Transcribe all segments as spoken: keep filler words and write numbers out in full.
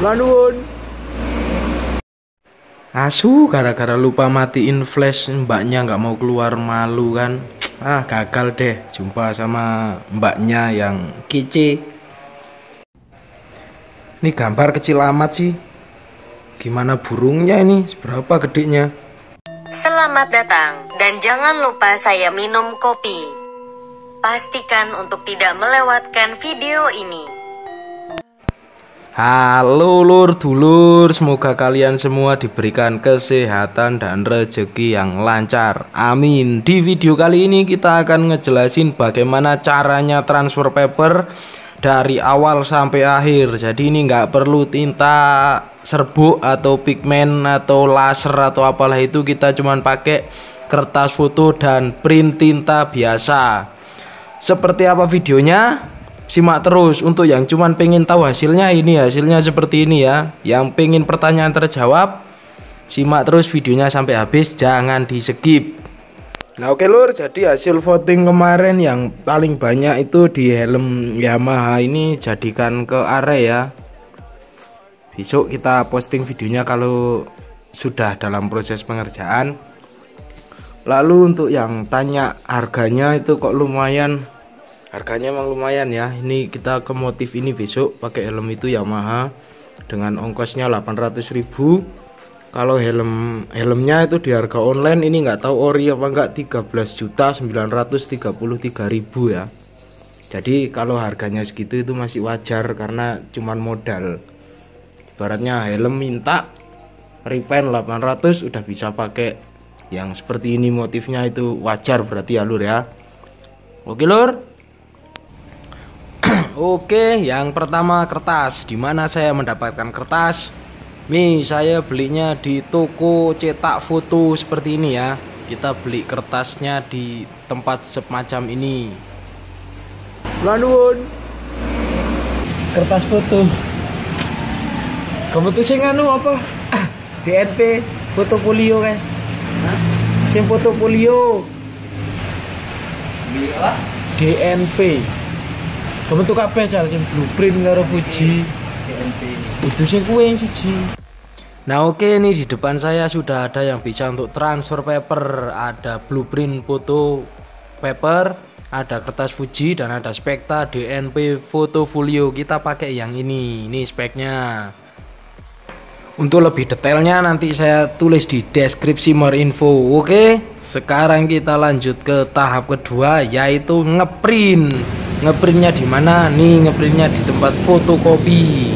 Lanuun. Asu gara-gara lupa matiin flash, mbaknya nggak mau keluar, malu kan. Ah, gagal deh jumpa sama mbaknya yang kece. Ini gambar kecil amat sih. Gimana burungnya ini? Seberapa gedenya? Selamat datang dan jangan lupa saya minum kopi. Pastikan untuk tidak melewatkan video ini. Halo lur dulur, semoga kalian semua diberikan kesehatan dan rezeki yang lancar, amin. Di video kali ini kita akan ngejelasin bagaimana caranya transfer paper dari awal sampai akhir. Jadi ini nggak perlu tinta serbuk atau pigmen atau laser atau apalah itu, kita cuman pakai kertas foto dan print tinta biasa. Seperti apa videonya? Simak terus. Untuk yang cuman pengen tahu hasilnya, ini hasilnya seperti ini ya. Yang pengen pertanyaan terjawab, simak terus videonya sampai habis, jangan di skip. Nah oke lur, jadi hasil voting kemarin yang paling banyak itu di helm Yamaha ini jadikan ke area. Besok kita posting videonya kalau sudah dalam proses pengerjaan. Lalu untuk yang tanya harganya itu kok lumayan, harganya emang lumayan ya. Ini kita ke motif ini besok pakai helm itu Yamaha dengan ongkosnya delapan ratus ribu. Kalau helm helmnya itu di harga online ini nggak tahu ori apa enggak, tiga belas juta sembilan ratus tiga puluh tiga ribu ya. Jadi kalau harganya segitu itu masih wajar karena cuman modal. Ibaratnya helm minta repaint delapan ratus udah bisa pakai yang seperti ini motifnya, itu wajar berarti ya lur ya. Oke lur. Oke, yang pertama kertas. Dimana saya mendapatkan kertas? Nih, saya belinya di toko cetak foto seperti ini ya. Kita beli kertasnya di tempat semacam ini. Lanuun. Kertas foto. Kamu tuh sing anu apa? D N P, foto polio kan? Hah? Sing foto polio. D N P. Kamu tuh kabeh cal sing blueprint karo Fuji. Itu sing kuwe yang siji. Nah oke, ini di depan saya sudah ada yang bisa untuk transfer paper. Ada blueprint foto paper, ada kertas Fuji, dan ada spekta D N P Fotofolio. Kita pakai yang ini. Ini speknya. Untuk lebih detailnya nanti saya tulis di deskripsi more info. Oke, sekarang kita lanjut ke tahap kedua, yaitu ngeprint. Ngeprintnya di mana? Nih, ngeprintnya di tempat fotokopi.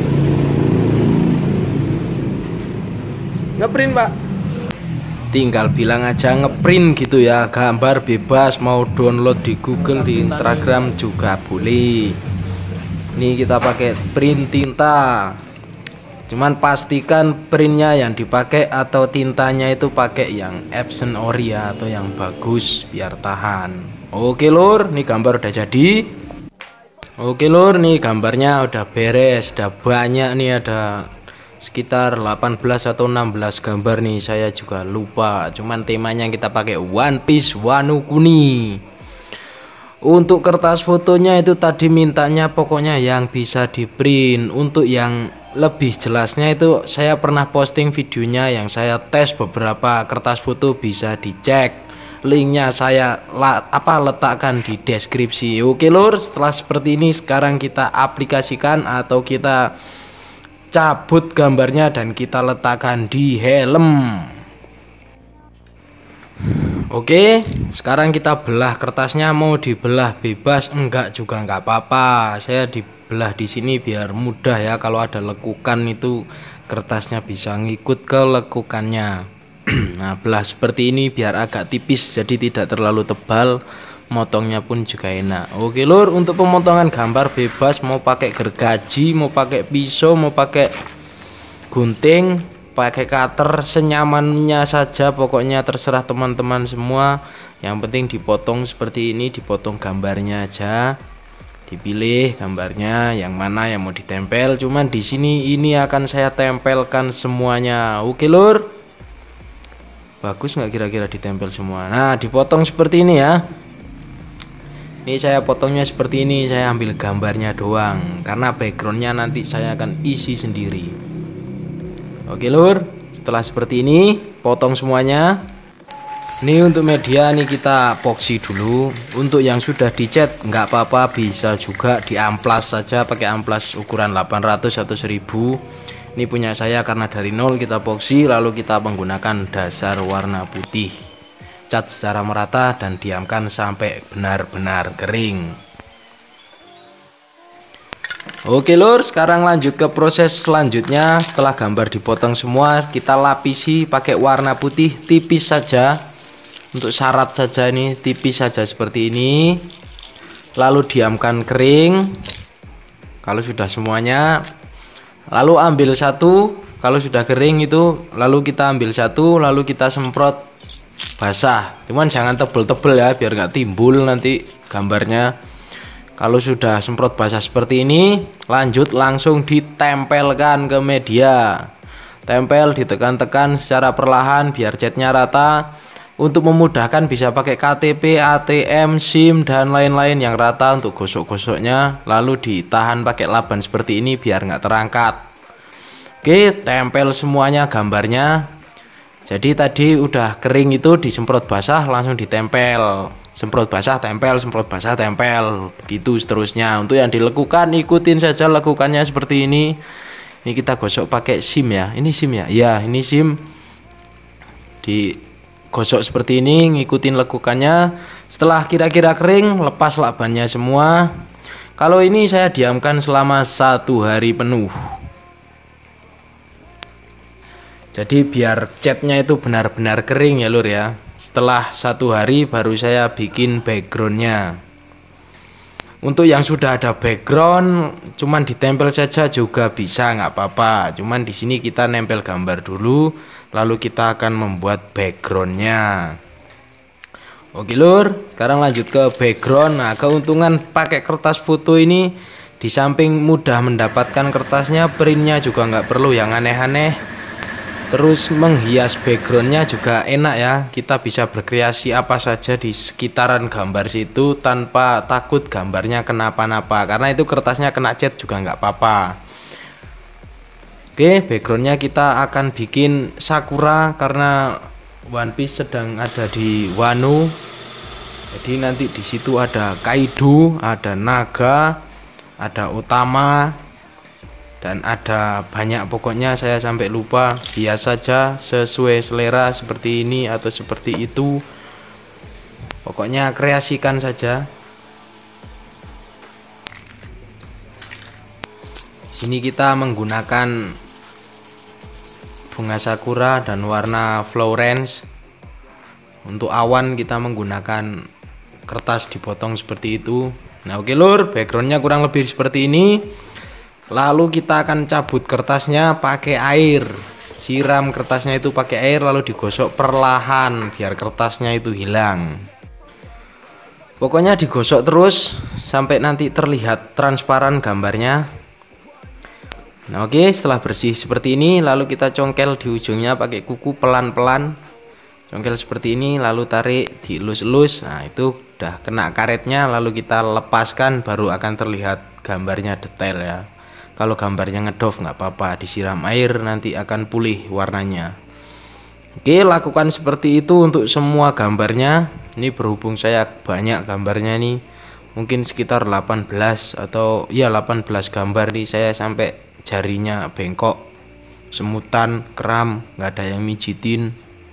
Ngeprint pak, tinggal bilang aja ngeprint gitu ya. Gambar bebas, mau download di Google, di Instagram juga boleh. Nih kita pakai print tinta. Cuman pastikan printnya yang dipakai atau tintanya itu pakai yang Epson ori ya, atau yang bagus biar tahan. Oke lur, nih gambar udah jadi. Oke lur, nih gambarnya udah beres, udah banyak nih, ada sekitar delapan belas atau enam belas gambar nih, saya juga lupa. Cuman temanya kita pakai One Piece Wano Kuni. Untuk kertas fotonya itu tadi mintanya pokoknya yang bisa di print. Untuk yang lebih jelasnya itu saya pernah posting videonya yang saya tes beberapa kertas foto, bisa dicek. Linknya saya la, apa letakkan di deskripsi. Oke lur, setelah seperti ini sekarang kita aplikasikan atau kita cabut gambarnya dan kita letakkan di helm. Oke, sekarang kita belah kertasnya. Mau dibelah bebas enggak juga enggak apa-apa. Saya dibelah di sini biar mudah ya, kalau ada lekukan itu kertasnya bisa ngikut ke lekukannya. Nah, belah seperti ini biar agak tipis, jadi tidak terlalu tebal, motongnya pun juga enak. Oke lur, untuk pemotongan gambar bebas, mau pakai gergaji, mau pakai pisau, mau pakai gunting, pakai cutter, senyamannya saja, pokoknya terserah teman-teman semua. Yang penting dipotong seperti ini, dipotong gambarnya aja, dipilih gambarnya yang mana yang mau ditempel. Cuman di sini ini akan saya tempelkan semuanya. Oke lur, bagus nggak kira-kira ditempel semua? Nah, dipotong seperti ini ya. Ini saya potongnya seperti ini, saya ambil gambarnya doang karena backgroundnya nanti saya akan isi sendiri. Oke lur, setelah seperti ini potong semuanya. Ini untuk media nih kita epoxy dulu. Untuk yang sudah dicat nggak apa-apa, bisa juga diamplas saja pakai amplas ukuran delapan ratus atau seribu. Ini punya saya karena dari nol kita epoxy, lalu kita menggunakan dasar warna putih. Cat secara merata dan diamkan sampai benar-benar kering. Oke lur, sekarang lanjut ke proses selanjutnya. Setelah gambar dipotong semua, kita lapisi pakai warna putih tipis saja. Untuk syarat saja ini tipis saja seperti ini. Lalu diamkan kering. Kalau sudah semuanya, lalu ambil satu. Kalau sudah kering itu, lalu kita ambil satu, lalu kita semprot basah. Cuman jangan tebel-tebel ya, biar nggak timbul nanti gambarnya. Kalau sudah semprot basah seperti ini, lanjut langsung ditempelkan ke media. Tempel, ditekan-tekan secara perlahan biar catnya rata. Untuk memudahkan bisa pakai K T P, A T M, SIM dan lain-lain yang rata untuk gosok-gosoknya. Lalu ditahan pakai laban seperti ini biar nggak terangkat. Oke, tempel semuanya gambarnya. Jadi tadi udah kering itu disemprot basah langsung ditempel. Semprot basah tempel, semprot basah tempel, begitu seterusnya. Untuk yang dilekukan ikutin saja lekukannya seperti ini. Ini kita gosok pakai SIM ya. Ini SIM ya. Ya, ini SIM. Di gosok seperti ini, ngikutin lekukannya. Setelah kira-kira kering, lepas labannya semua. Kalau ini saya diamkan selama satu hari penuh. Jadi biar catnya itu benar-benar kering ya lur ya. Setelah satu hari baru saya bikin backgroundnya. Untuk yang sudah ada background, cuman ditempel saja juga bisa, nggak apa-apa. Cuman di sini kita nempel gambar dulu. Lalu kita akan membuat backgroundnya. Oke lur, sekarang lanjut ke background. Nah, keuntungan pakai kertas foto ini, di samping mudah mendapatkan kertasnya, printnya juga nggak perlu yang aneh-aneh. Terus menghias backgroundnya juga enak ya. Kita bisa berkreasi apa saja di sekitaran gambar situ tanpa takut gambarnya kenapa-napa. Karena itu kertasnya kena cat juga nggak apa-apa. Oke, backgroundnya kita akan bikin Sakura karena One Piece sedang ada di Wano. Jadi nanti di situ ada Kaido, ada Naga, ada Utama, dan ada banyak, pokoknya saya sampai lupa. Bias saja sesuai selera seperti ini atau seperti itu. Pokoknya kreasikan saja. Di sini kita menggunakan bunga sakura dan warna Florence. Untuk awan kita menggunakan kertas dipotong seperti itu. Nah oke lur, backgroundnya kurang lebih seperti ini. Lalu kita akan cabut kertasnya pakai air. Siram kertasnya itu pakai air lalu digosok perlahan biar kertasnya itu hilang. Pokoknya digosok terus sampai nanti terlihat transparan gambarnya. Nah oke, setelah bersih seperti ini lalu kita congkel di ujungnya pakai kuku pelan-pelan. Congkel seperti ini lalu tarik, dielus-elus. Nah itu udah kena karetnya, lalu kita lepaskan baru akan terlihat gambarnya detail ya. Kalau gambarnya ngedov nggak apa-apa, disiram air nanti akan pulih warnanya. Oke, lakukan seperti itu untuk semua gambarnya. Ini berhubung saya banyak gambarnya nih, mungkin sekitar delapan belas atau ya delapan belas gambar nih, saya sampai jarinya bengkok, semutan, kram, nggak ada yang mijitin.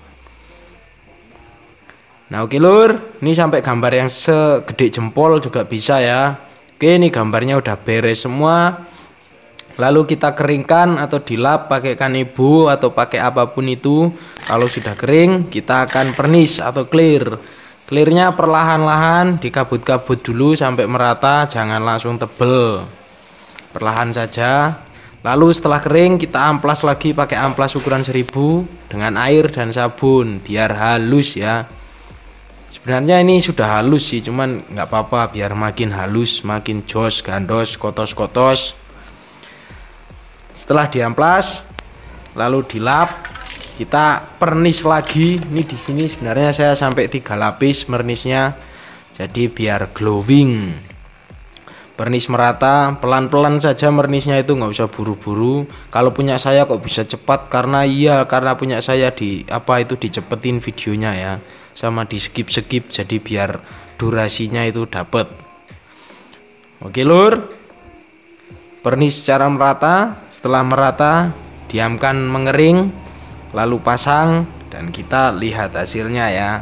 Nah oke lur, ini sampai gambar yang segede jempol juga bisa ya. Oke, ini gambarnya udah beres semua. Lalu kita keringkan atau dilap pakai kanibu atau pakai apapun itu. Kalau sudah kering, kita akan pernis atau clear. Clearnya perlahan-lahan, dikabut-kabut dulu sampai merata, jangan langsung tebel. Perlahan saja. Lalu setelah kering kita amplas lagi pakai amplas ukuran seribu dengan air dan sabun biar halus ya. Sebenarnya ini sudah halus sih, cuman nggak apa-apa biar makin halus, makin jos, gandos, kotos-kotos. Setelah diamplas lalu dilap, kita pernis lagi. Ini di sini sebenarnya saya sampai tiga lapis mernisnya. jadi biar glowing. Vernis merata, pelan-pelan saja vernisnya itu, nggak usah buru-buru. Kalau punya saya kok bisa cepat, karena iya karena punya saya di apa itu dicepetin videonya ya, sama di skip-skip, jadi biar durasinya itu dapet. Oke lur, vernis secara merata. Setelah merata diamkan mengering, lalu pasang dan kita lihat hasilnya ya.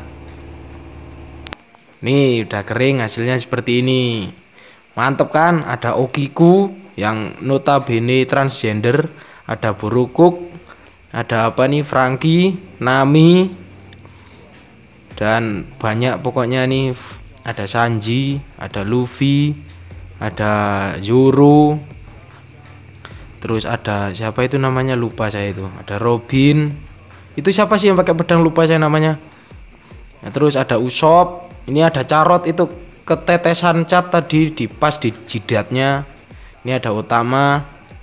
Nih udah kering, hasilnya seperti ini. Mantep kan? Ada Okiku yang notabene transgender, ada Borokuk, ada apa nih, Franky, Nami, dan banyak pokoknya nih. Ada Sanji, ada Luffy, ada Zoro, terus ada siapa itu namanya, lupa saya itu. Ada Robin, itu siapa sih yang pakai pedang, lupa saya namanya. Nah, terus ada Usopp, ini ada Carrot itu ketetesan cat tadi di pas di jidatnya. Ini ada Utama.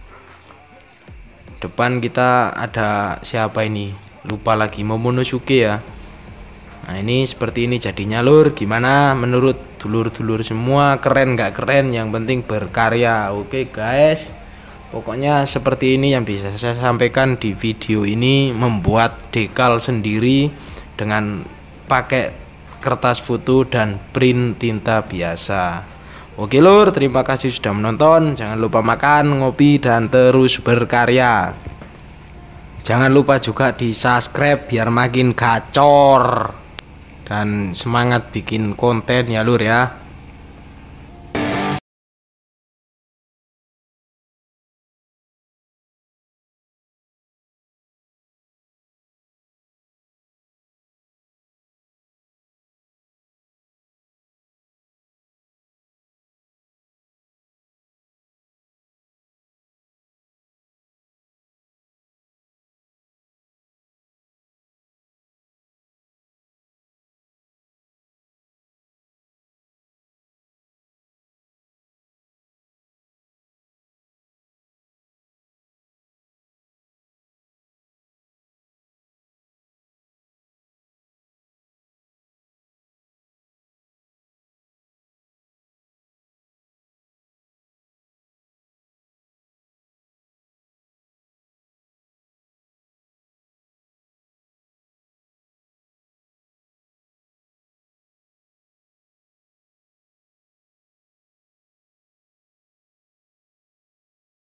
Depan kita ada siapa ini, lupa lagi, Momonosuke ya. Nah ini seperti ini jadinya lur. Gimana menurut dulur-dulur semua, keren nggak keren? Yang penting berkarya. Oke guys, pokoknya seperti ini yang bisa saya sampaikan di video ini. Membuat dekal sendiri dengan pakai kertas foto dan print tinta biasa. Oke lur, terima kasih sudah menonton. Jangan lupa makan, ngopi, dan terus berkarya. Jangan lupa juga di subscribe biar makin gacor dan semangat bikin konten ya lur ya.